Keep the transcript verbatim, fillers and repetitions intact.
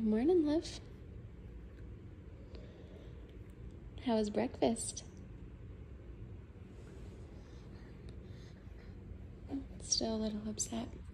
Good morning, love. How was breakfast? Still a little upset.